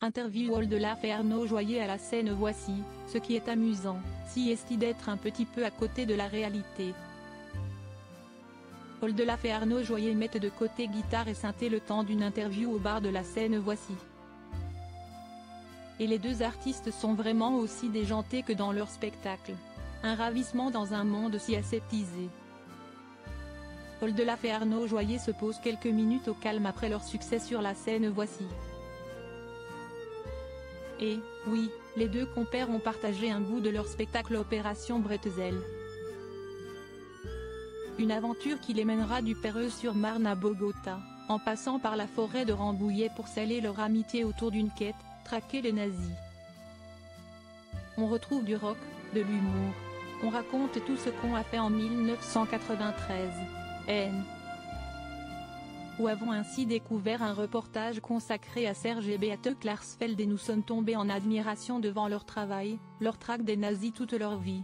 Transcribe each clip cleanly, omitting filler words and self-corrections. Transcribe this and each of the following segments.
Interview Oldelaf et Arnaud Joyer à la scène. Voici ce qui est amusant, si est d'être un petit peu à côté de la réalité. Oldelaf et Arnaud Joyer mettent de côté guitare et synthé le temps d'une interview au bar de la scène. Voici. Et les deux artistes sont vraiment aussi déjantés que dans leur spectacle. Un ravissement dans un monde si aseptisé. Oldelaf et Arnaud Joyer se posent quelques minutes au calme après leur succès sur la scène. Voici. Et, oui, les deux compères ont partagé un bout de leur spectacle Opération Bretzel. Une aventure qui les mènera du Perreux-sur-Marne à Bogota, en passant par la forêt de Rambouillet pour sceller leur amitié autour d'une quête, traquer les nazis. On retrouve du rock, de l'humour. On raconte tout ce qu'on a fait en 1993. Nous avons ainsi découvert un reportage consacré à Serge et Beate Klarsfeld et nous sommes tombés en admiration devant leur travail, leur traque des nazis toute leur vie.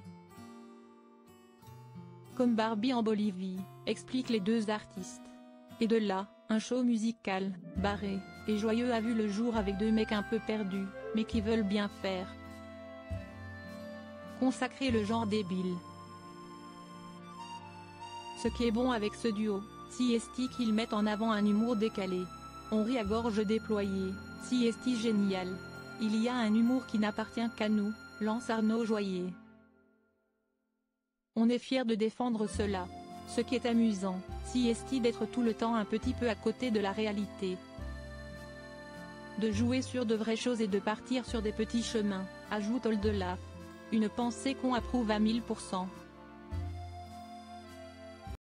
Comme Barbie en Bolivie, expliquent les deux artistes. Et de là, un show musical, barré, et joyeux a vu le jour avec deux mecs un peu perdus, mais qui veulent bien faire. Consacrer le genre débile. Ce qui est bon avec ce duo, si est qu'ils mettent en avant un humour décalé. On rit à gorge déployée, si est génial. Il y a un humour qui n'appartient qu'à nous, lance Arnaud Joyer. On est fier de défendre cela. Ce qui est amusant, si est d'être tout le temps un petit peu à côté de la réalité. De jouer sur de vraies choses et de partir sur des petits chemins, ajoute Oldelaf. Une pensée qu'on approuve à 1000%.